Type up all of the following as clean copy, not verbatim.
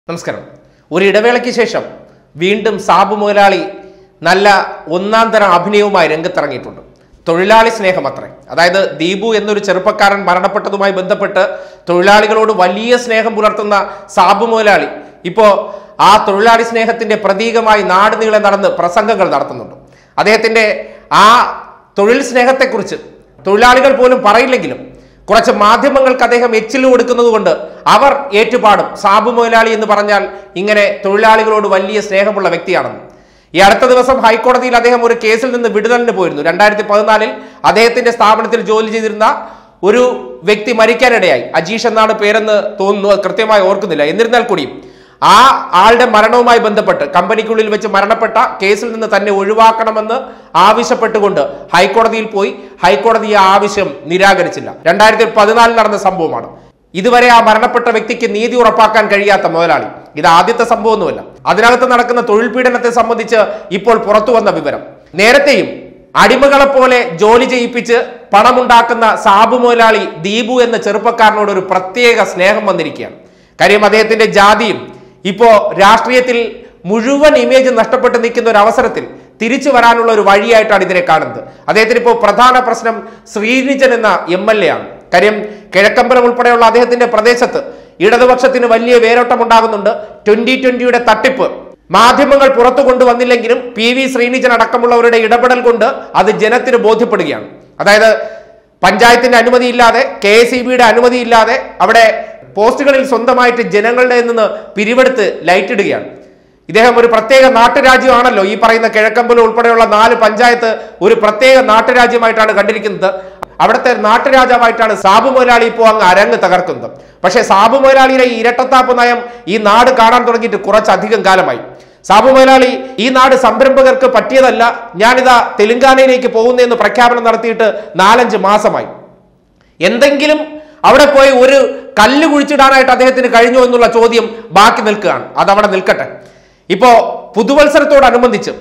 നമസ്കാരം. ഒരു ഇടവേളയ്ക്ക് ശേഷം വീണ്ടും സാബു മുതലാളി നല്ല ഒന്നാം തരം അഭിനയവുമായി രംഗത്തിറങ്ങിയിട്ടുണ്ട്. തൊഴിലാളി സ്നേഹം അത്രേ. അതായത് ദീപു എന്നൊരു ചെറുപ്പക്കാരൻ മരണപ്പെട്ടതുമായി ബന്ധപ്പെട്ട് തൊഴിലാളികളോട് വലിയ സ്നേഹം പുലർത്തുന്ന സാബു മുതലാളി ഇപ്പോൾ ആ തൊഴിലാളി സ്നേഹത്തിന്റെ പ്രതീകമായി നാട് നീളെ നടന്ന് പ്രസംഗങ്ങൾ നടത്തുന്നുണ്ട്. അദ്ദേഹത്തിന്റെ ആ തൊഴിൽ സ്നേഹത്തെക്കുറിച്ച് തൊഴിലാളികൾ പോലും പറയില്ലെങ്കിലും കുറച്ച് മാധ്യമങ്ങൾക്ക് അദ്ദേഹം എച്ചിൽ കൊടുക്കുന്നത് കൊണ്ട് അവർ ഏറ്റുപാടും. സാബു മുതലാളി എന്ന് പറഞ്ഞാൽ ഇങ്ങനെ തൊഴിലാളികളോട് വലിയ സ്നേഹമുള്ള വ്യക്തിയാണെന്ന്. ഈ അടുത്ത ദിവസം ഹൈക്കോടതിയിൽ അദ്ദേഹം ഒരു കേസിൽ നിന്ന് വിടുതലിന് പോയിരുന്നു. 2014 അദ്ദേഹത്തിന്റെ സ്ഥാപനത്തിൽ ജോലി ചെയ്തിരുന്ന ഒരു വ്യക്തി മരിക്കാനിടയായി. അജീഷ് എന്നാണ് പേരെന്ന് തോന്നുന്നു, കൃത്യമായി ഓർക്കുന്നില്ല. എന്നിരുന്നാൽ കൂടിയും ആ ആളുടെ മരണവുമായി ബന്ധപ്പെട്ട് കമ്പനിക്കുള്ളിൽ വെച്ച് മരണപ്പെട്ട കേസിൽ നിന്ന് തന്നെ ഒഴിവാക്കണമെന്ന് ആവശ്യപ്പെട്ടുകൊണ്ട് ഹൈക്കോടതിയിൽ പോയി. ഹൈക്കോടതി ആ ആവശ്യം നിരാകരിച്ചില്ല. 2014 നടന്ന സംഭവമാണ്. ഇതുവരെ ആ മരണപ്പെട്ട വ്യക്തിക്ക് നീതി ഉറപ്പാക്കാൻ കഴിയാത്ത മുതലാളി. ഇത് ആദ്യത്തെ സംഭവമൊന്നുമല്ല. അതിനകത്ത് നടക്കുന്ന തൊഴിൽ പീഡനത്തെ സംബന്ധിച്ച് ഇപ്പോൾ പുറത്തു വന്ന വിവരം, നേരത്തെയും അടിമകളെ പോലെ ജോലി ചെയ്യിപ്പിച്ച് പണമുണ്ടാക്കുന്ന സാബു മുതലാളി ദീപു എന്ന ചെറുപ്പക്കാരനോട് ഒരു പ്രത്യേക സ്നേഹം വന്നിരിക്കുകയാണ്. കാര്യം അദ്ദേഹത്തിന്റെ ജാതിയും ഇപ്പോ രാഷ്ട്രീയത്തിൽ മുഴുവൻ ഇമേജ് നഷ്ടപ്പെട്ട് നിൽക്കുന്ന ഒരു അവസരത്തിൽ തിരിച്ചു വരാനുള്ള ഒരു വഴിയായിട്ടാണ് ഇതിനെ കാണുന്നത്. അദ്ദേഹത്തിന് ഇപ്പോൾ പ്രധാന പ്രശ്നം ശ്രീനിജൻ എന്ന MLA ആണ്. കാര്യം കിഴക്കമ്പലം ഉൾപ്പെടെയുള്ള അദ്ദേഹത്തിന്റെ പ്രദേശത്ത് ഇടതുപക്ഷത്തിന് വലിയ വേരോട്ടം ഉണ്ടാകുന്നുണ്ട്. 2020 തട്ടിപ്പ് മാധ്യമങ്ങൾ പുറത്തു കൊണ്ടുവന്നില്ലെങ്കിലും PV ശ്രീനിജൻ അടക്കമുള്ളവരുടെ ഇടപെടൽ കൊണ്ട് അത് ജനത്തിന് ബോധ്യപ്പെടുകയാണ്. അതായത് പഞ്ചായത്തിന്റെ അനുമതിയില്ലാതെ, KSEBയുടെ അനുമതിയില്ലാതെ അവിടെ പോസ്റ്റുകളിൽ സ്വന്തമായിട്ട് ജനങ്ങളുടെ നിന്ന് പിരിവെടുത്ത് ലൈറ്റ് ഇടുകയാണ്. ഇദ്ദേഹം ഒരു പ്രത്യേക നാട്ടുരാജ്യമാണല്ലോ. ഈ പറയുന്ന കിഴക്കമ്പലം ഉൾപ്പെടെയുള്ള 4 പഞ്ചായത്ത് ഒരു പ്രത്യേക നാട്ടുരാജ്യമായിട്ടാണ് കണ്ടിരിക്കുന്നത്. അവിടുത്തെ നാട്ടുരാജാവായിട്ടാണ് സാബു മുതലാളി ഇപ്പോൾ അങ്ങ് അരങ്ങ് തകർക്കുന്നത്. പക്ഷേ സാബു മുതലാളിയുടെ ഈ ഇരട്ടത്താപ്പ് നയം ഈ നാട് കാണാൻ തുടങ്ങിയിട്ട് കുറച്ചധികം കാലമായി. സാബു മുതലാളി ഈ നാട് സംരംഭകർക്ക് പറ്റിയതല്ല, ഞാനിതാ തെലുങ്കാനയിലേക്ക് പോകുന്നതെന്ന് പ്രഖ്യാപനം നടത്തിയിട്ട് 4-5 മാസമായി. എന്തെങ്കിലും അവിടെ പോയി ഒരു കല്ല് കുഴിച്ചിടാനായിട്ട് അദ്ദേഹത്തിന് കഴിഞ്ഞോ എന്നുള്ള ചോദ്യം ബാക്കി നിൽക്കുകയാണ്. അതവിടെ നിൽക്കട്ടെ. ഇപ്പോ പുതുവത്സരത്തോടനുബന്ധിച്ച്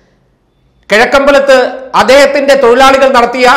കിഴക്കമ്പലത്ത് അദ്ദേഹത്തിന്റെ തൊഴിലാളികൾ നടത്തിയ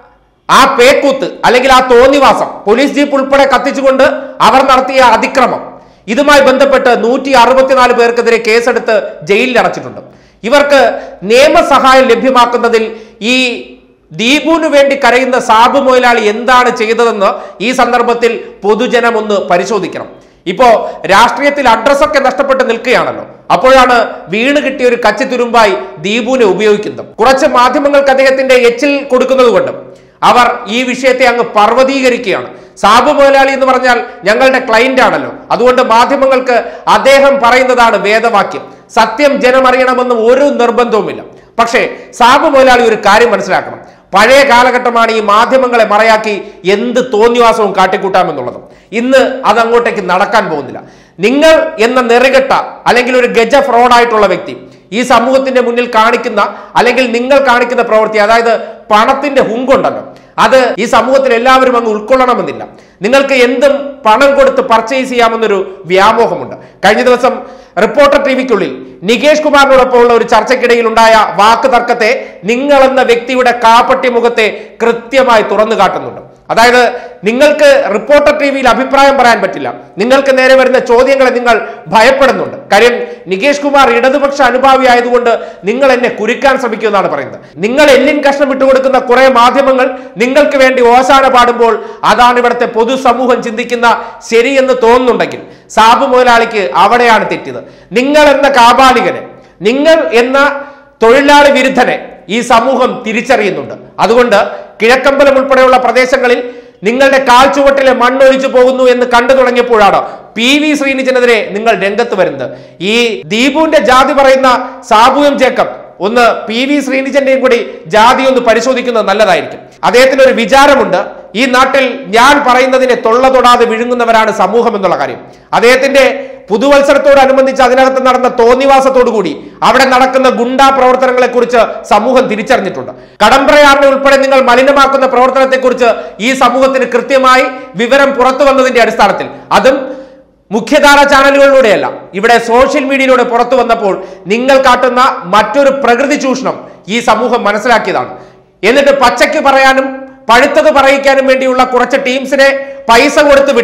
ആ പേക്കൂത്ത് അല്ലെങ്കിൽ ആ തോന്നിവാസം, പോലീസ് ജീപ്പ് ഉൾപ്പെടെ കത്തിച്ചുകൊണ്ട് അവർ നടത്തിയ അതിക്രമം, ഇതുമായി ബന്ധപ്പെട്ട് 164 പേർക്കെതിരെ കേസെടുത്ത് ജയിലിൽ അടച്ചിട്ടുണ്ട്. ഇവർക്ക് നിയമസഹായം ലഭ്യമാക്കുന്നതിൽ ഈ ദീപുവിന് വേണ്ടി കരയുന്ന സാബു മുതലാളി എന്താണ് ചെയ്തതെന്ന് ഈ സന്ദർഭത്തിൽ പൊതുജനം ഒന്ന് പരിശോധിക്കണം. ഇപ്പോ രാഷ്ട്രീയത്തിൽ അഡ്രസ്സൊക്കെ നഷ്ടപ്പെട്ട് നിൽക്കുകയാണല്ലോ. അപ്പോഴാണ് വീണ് കിട്ടിയ ഒരു കച്ചിത്തുരുമ്പായി ദീപുവിനെ ഉപയോഗിക്കുന്നത്. കുറച്ച് മാധ്യമങ്ങൾക്ക് അദ്ദേഹത്തിന്റെ എച്ചിൽ കൊടുക്കുന്നത് കൊണ്ട് അവർ ഈ വിഷയത്തെ അങ്ങ് പർവ്വതീകരിക്കുകയാണ്. സാബു മുതലാളി എന്ന് പറഞ്ഞാൽ ഞങ്ങളുടെ ക്ലയന്റ് ആണല്ലോ, അതുകൊണ്ട് മാധ്യമങ്ങൾക്ക് അദ്ദേഹം പറയുന്നതാണ് വേദവാക്യം. സത്യം ജനമറിയണമെന്ന് ഒരു നിർബന്ധവുമില്ല. പക്ഷേ സാബു മുതലാളി ഒരു കാര്യം മനസ്സിലാക്കണം. പഴയ കാലഘട്ടമാണ് ഈ മാധ്യമങ്ങളെ മറയാക്കി എന്ത് തോന്നിവാസവും കാട്ടിക്കൂട്ടാമെന്നുള്ളത്. ഇന്ന് അതങ്ങോട്ടേക്ക് നടക്കാൻ പോകുന്നില്ല. നിങ്ങൾ എന്ന നെറുകെട്ട അല്ലെങ്കിൽ ഒരു ഗജ ഫ്രോഡായിട്ടുള്ള വ്യക്തി ഈ സമൂഹത്തിന്റെ മുന്നിൽ കാണിക്കുന്ന അല്ലെങ്കിൽ നിങ്ങൾ കാണിക്കുന്ന പ്രവൃത്തി, അതായത് പണത്തിന്റെ ഹുങ്കുണ്ടല്ലോ, അത് ഈ സമൂഹത്തിൽ എല്ലാവരും അങ്ങ് ഉൾക്കൊള്ളണമെന്നില്ല. നിങ്ങൾക്ക് എന്തും പണം കൊടുത്ത് പർച്ചേസ് ചെയ്യാമെന്നൊരു വ്യാമോഹമുണ്ട്. കഴിഞ്ഞ ദിവസം റിപ്പോർട്ടർ TVക്കുള്ളിൽ നികേഷ് കുമാറിനോടൊപ്പം ഉള്ള ഒരു ചർച്ചയ്ക്കിടയിൽ ഉണ്ടായ വാക്ക് തർക്കത്തെ നിങ്ങളെന്ന വ്യക്തിയുടെ കാപ്പട്ടി മുഖത്തെ കൃത്യമായി തുറന്നു കാട്ടുന്നുണ്ട്. അതായത് നിങ്ങൾക്ക് റിപ്പോർട്ടർ TVയിൽ അഭിപ്രായം പറയാൻ പറ്റില്ല. നിങ്ങൾക്ക് നേരെ വരുന്ന ചോദ്യങ്ങളെ നിങ്ങൾ ഭയപ്പെടുന്നുണ്ട്. കാര്യം നികേഷ് കുമാർ ഇടതുപക്ഷ അനുഭാവി ആയതുകൊണ്ട് നിങ്ങൾ എന്നെ കുരുക്കാൻ ശ്രമിക്കുമെന്നാണ് പറയുന്നത്. നിങ്ങൾ എല്ലിൻ കഷ്ണം വിട്ടുകൊടുക്കുന്ന കുറെ മാധ്യമങ്ങൾ നിങ്ങൾക്ക് വേണ്ടി ഓശാന പാടുമ്പോൾ അതാണ് ഇവിടുത്തെ പൊതുസമൂഹം ചിന്തിക്കുന്ന ശരിയെന്ന് തോന്നുന്നുണ്ടെങ്കിൽ സാബു മുതലാളിക്ക് അവിടെയാണ് തെറ്റിയത്. നിങ്ങൾ എന്ന കാപാലികനെ, നിങ്ങൾ എന്ന തൊഴിലാളി വിരുദ്ധനെ ഈ സമൂഹം തിരിച്ചറിയുന്നുണ്ട്. അതുകൊണ്ട് കിഴക്കമ്പലം ഉൾപ്പെടെയുള്ള പ്രദേശങ്ങളിൽ നിങ്ങളുടെ കാൽച്ചുവട്ടിലെ മണ്ണൊലിച്ചു പോകുന്നു എന്ന് കണ്ടു തുടങ്ങിയപ്പോഴാണ് PV ശ്രീനിജനെതിരെ നിങ്ങൾ രംഗത്ത് വരുന്നത്. ഈ ദീപുവിന്റെ ജാതി പറയുന്ന സാബു M ജേക്കബ് ഒന്ന് PV ശ്രീനിജന്റെയും കൂടി ജാതി ഒന്ന് പരിശോധിക്കുന്നത് നല്ലതായിരിക്കും. അദ്ദേഹത്തിന് ഒരു വിചാരമുണ്ട്, ഈ നാട്ടിൽ ഞാൻ പറയുന്നതിനെ തൊള്ള തൊടാതെ വിഴുങ്ങുന്നവരാണ് സമൂഹം എന്നുള്ള കാര്യം. അദ്ദേഹത്തിന്റെ പുതുവത്സരത്തോടനുബന്ധിച്ച് അതിനകത്ത് നടന്ന തോന്നിവാസത്തോടു കൂടി അവിടെ നടക്കുന്ന ഗുണ്ടാ പ്രവർത്തനങ്ങളെ കുറിച്ച് സമൂഹം തിരിച്ചറിഞ്ഞിട്ടുണ്ട്. കടമ്പ്രയാറിനെ ഉൾപ്പെടെ നിങ്ങൾ മലിനമാക്കുന്ന പ്രവർത്തനത്തെക്കുറിച്ച് ഈ സമൂഹത്തിന് കൃത്യമായി വിവരം പുറത്തു വന്നതിന്റെ അടിസ്ഥാനത്തിൽ, അതും മുഖ്യധാര ചാനലുകളിലൂടെയല്ല, ഇവിടെ സോഷ്യൽ മീഡിയയിലൂടെ പുറത്തു വന്നപ്പോൾ നിങ്ങൾ കാട്ടുന്ന മറ്റൊരു പ്രകൃതി ചൂഷണം ഈ സമൂഹം മനസ്സിലാക്കിയതാണ്. എന്നിട്ട് പച്ചയ്ക്ക് പറയാനും പഴുത്തത് പറയിക്കാനും വേണ്ടിയുള്ള കുറച്ച് ടീംസിനെ പൈസ കൊടുത്ത് വിട്ട്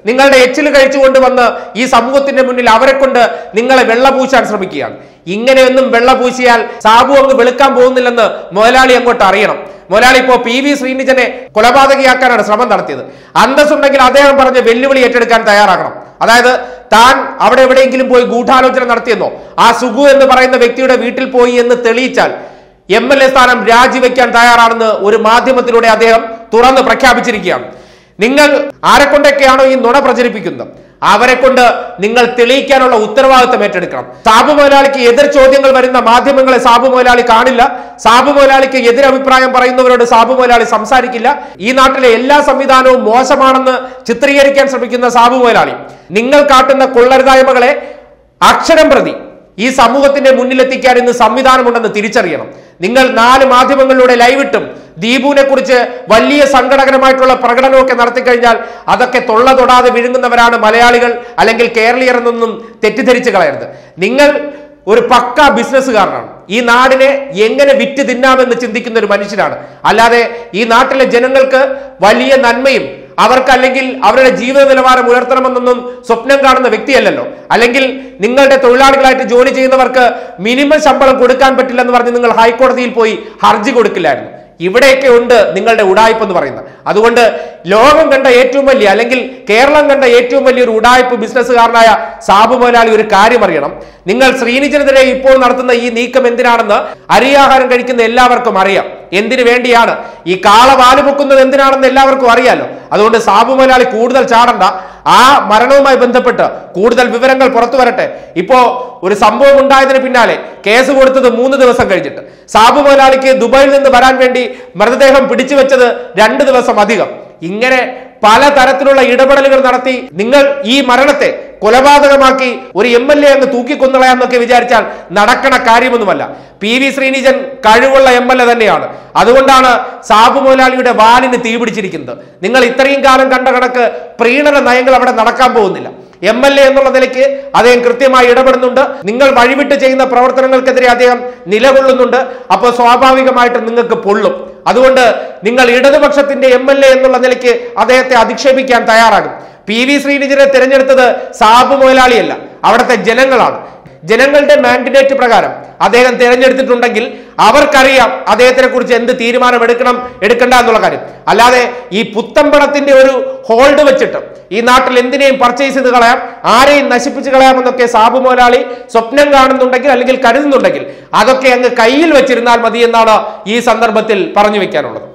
നിങ്ങളുടെ എച്ചിൽ കഴിച്ചുകൊണ്ട് വന്ന് ഈ സമൂഹത്തിന്റെ മുന്നിൽ അവരെ കൊണ്ട് നിങ്ങളെ വെള്ളപൂശാൻ ശ്രമിക്കുകയാണ്. ഇങ്ങനെയൊന്നും വെള്ളപൂശിയാൽ സാബു അങ്ങ് വെളുക്കാൻ പോകുന്നില്ലെന്ന് മുതലാളി അങ്ങോട്ട് അറിയണം. മുതലാളി ഇപ്പോ PV ശ്രീനിജനെ കൊലപാതകയാക്കാനാണ് ശ്രമം നടത്തിയത്. അന്തസ്സുണ്ടെങ്കിൽ അദ്ദേഹം പറഞ്ഞ വെല്ലുവിളി ഏറ്റെടുക്കാൻ തയ്യാറാകണം. അതായത് താൻ അവിടെ എവിടെയെങ്കിലും പോയി ഗൂഢാലോചന നടത്തിയെന്നോ ആ സുഗു എന്ന് പറയുന്ന വ്യക്തിയുടെ വീട്ടിൽ പോയി എന്ന് തെളിയിച്ചാൽ MLA സ്ഥാനം രാജിവെക്കാൻ തയ്യാറാണെന്ന് ഒരു മാധ്യമത്തിലൂടെ അദ്ദേഹം തുറന്ന് പ്രഖ്യാപിച്ചിരിക്കുകയാണ്. നിങ്ങൾ ആരെക്കൊണ്ടൊക്കെയാണോ ഈ നുണ പ്രചരിപ്പിക്കുന്നത് അവരെ കൊണ്ട് നിങ്ങൾ തെളിയിക്കാനുള്ള ഉത്തരവാദിത്തം ഏറ്റെടുക്കണം. സാബു മുതലാളിക്ക് എതിർ ചോദ്യങ്ങൾ വരുന്ന മാധ്യമങ്ങളെ സാബു മുതലാളി കാണില്ല. സാബു മുതലാളിക്ക് എതിരഭിപ്രായം പറയുന്നവരോട് സാബു മുതലാളി സംസാരിക്കില്ല. ഈ നാട്ടിലെ എല്ലാ സംവിധാനവും മോശമാണെന്ന് ചിത്രീകരിക്കാൻ ശ്രമിക്കുന്ന സാബു മുതലാളി നിങ്ങൾ കാട്ടുന്ന കൊള്ളരുതായ്മകളെ അക്ഷരം പ്രതി ഈ സമൂഹത്തിന്റെ മുന്നിലെത്തിക്കാൻ ഇന്ന് സംവിധാനമുണ്ടെന്ന് തിരിച്ചറിയണം. നിങ്ങൾ 4 മാധ്യമങ്ങളിലൂടെ ലൈവിട്ടും ദീപുവിനെ കുറിച്ച് വലിയ സങ്കടകരമായിട്ടുള്ള പ്രകടനമൊക്കെ നടത്തിക്കഴിഞ്ഞാൽ അതൊക്കെ തൊള്ള തൊടാതെ വിഴുങ്ങുന്നവരാണ് മലയാളികൾ അല്ലെങ്കിൽ കേരളീയർ എന്നൊന്നും തെറ്റിദ്ധരിച്ച് കളയരുത്. നിങ്ങൾ ഒരു പക്ക ബിസിനസ്സുകാരനാണ്. ഈ നാടിനെ എങ്ങനെ വിറ്റ് തിന്നാമെന്ന് ചിന്തിക്കുന്ന ഒരു മനുഷ്യനാണ്. അല്ലാതെ ഈ നാട്ടിലെ ജനങ്ങൾക്ക് വലിയ നന്മയും അവർക്ക് അല്ലെങ്കിൽ അവരുടെ ജീവിത നിലവാരം ഉയർത്തണമെന്നൊന്നും സ്വപ്നം കാണുന്ന വ്യക്തിയല്ലല്ലോ. അല്ലെങ്കിൽ നിങ്ങളുടെ തൊഴിലാളികളായിട്ട് ജോലി ചെയ്യുന്നവർക്ക് മിനിമം ശമ്പളം കൊടുക്കാൻ പറ്റില്ലെന്ന് പറഞ്ഞ് നിങ്ങൾ ഹൈക്കോടതിയിൽ പോയി ഹർജി കൊടുക്കില്ലായിരുന്നു. ഇവിടെയൊക്കെ ഉണ്ട് നിങ്ങളുടെ ഉടായ്പ് എന്ന് പറയുന്നത്. അതുകൊണ്ട് ലോകം കണ്ട ഏറ്റവും വലിയ അല്ലെങ്കിൽ കേരളം കണ്ട ഏറ്റവും വലിയൊരു ഉടായ്പ് ബിസിനസ്സുകാരനായ സാബു മുതലാളി ഒരു കാര്യം അറിയണം. നിങ്ങൾ ശ്രീനിജനെതിരെ ഇപ്പോൾ നടത്തുന്ന ഈ നീക്കം എന്തിനാണെന്ന് അരിയാഹാരം കഴിക്കുന്ന എല്ലാവർക്കും അറിയാം. എന്തിനു വേണ്ടിയാണ് ഈ കാള വാല് പൊക്കുന്നത് എന്തിനാണെന്ന് എല്ലാവർക്കും അറിയാലോ. അതുകൊണ്ട് സാബു മുതലാളി കൂടുതൽ ചാടണ്ട. ആ മരണവുമായി ബന്ധപ്പെട്ട് കൂടുതൽ വിവരങ്ങൾ പുറത്തു വരട്ടെ. ഇപ്പോ ഒരു സംഭവം ഉണ്ടായതിന് പിന്നാലെ കേസ് കൊടുത്തത് 3 ദിവസം കഴിഞ്ഞിട്ട് സാബു മുതലാളിക്ക് ദുബായിൽ നിന്ന് വരാൻ വേണ്ടി മൃതദേഹം പിടിച്ചു വെച്ചത് 2 ദിവസം അധികം. ഇങ്ങനെ പല തരത്തിലുള്ള ഇടപെടലുകൾ നടത്തി നിങ്ങൾ ഈ മരണത്തെ കൊലപാതകമാക്കി ഒരു MLA അങ്ങ് തൂക്കിക്കൊന്നളയാന്നൊക്കെ വിചാരിച്ചാൽ നടക്കണ കാര്യമൊന്നുമല്ല. PV ശ്രീനിജൻ കഴിവുള്ള MLA തന്നെയാണ്. അതുകൊണ്ടാണ് സാബു മുതലാളിയുടെ വാലിന് തീപിടിച്ചിരിക്കുന്നത്. നിങ്ങൾ ഇത്രയും കാലം കണ്ട കണക്ക് പ്രീണന നയങ്ങൾ അവിടെ നടക്കാൻ പോകുന്നില്ല. MLA എന്നുള്ള നിലയ്ക്ക് അദ്ദേഹം കൃത്യമായി ഇടപെടുന്നുണ്ട്. നിങ്ങൾ വഴിവിട്ട് ചെയ്യുന്ന പ്രവർത്തനങ്ങൾക്കെതിരെ അദ്ദേഹം നിലകൊള്ളുന്നുണ്ട്. അപ്പോൾ സ്വാഭാവികമായിട്ടും നിങ്ങൾക്ക് പൊള്ളും. അതുകൊണ്ട് നിങ്ങൾ ഇടതുപക്ഷത്തിന്റെ MLA എന്നുള്ള നിലയ്ക്ക് അദ്ദേഹത്തെ അധിക്ഷേപിക്കാൻ തയ്യാറാകും. PV ശ്രീനിജനെ തിരഞ്ഞെടുത്തത് സാബു മുതലാളിയല്ല, അവിടുത്തെ ജനങ്ങളാണ്. ജനങ്ങളുടെ മാൻഡേറ്റ് പ്രകാരം അദ്ദേഹം തിരഞ്ഞെടുത്തിട്ടുണ്ടെങ്കിൽ അവർക്കറിയാം അദ്ദേഹത്തിനെ കുറിച്ച് എന്ത് തീരുമാനം എടുക്കണ്ട എന്നുള്ള കാര്യം. അല്ലാതെ ഈ പുത്തമ്പണത്തിന്റെ ഒരു ഹോൾഡ് വെച്ചിട്ട് ഈ നാട്ടിൽ എന്തിനേയും പർച്ചേസ് ചെയ്ത് കളയാം, ആരെയും നശിപ്പിച്ച് കളയാമെന്നൊക്കെ സാബു മുതലാളി സ്വപ്നം കാണുന്നുണ്ടെങ്കിൽ അല്ലെങ്കിൽ കരുതുന്നുണ്ടെങ്കിൽ അതൊക്കെ അങ്ങ് കയ്യിൽ വെച്ചിരുന്നാൽ മതി എന്നാണ് ഈ സന്ദർഭത്തിൽ പറഞ്ഞു വെക്കാനുള്ളത്.